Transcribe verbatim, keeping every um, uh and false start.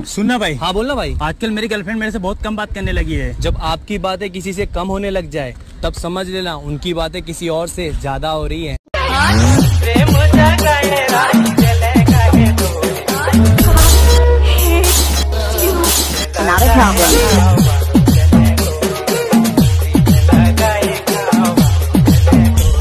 सुनना भाई। हाँ बोलना भाई। आजकल मेरी गर्लफ्रेंड मेरे से बहुत कम बात करने लगी है। जब आपकी बातें किसी से कम होने लग जाए तब समझ लेना उनकी बातें किसी और से ज्यादा हो रही है। Not a problem.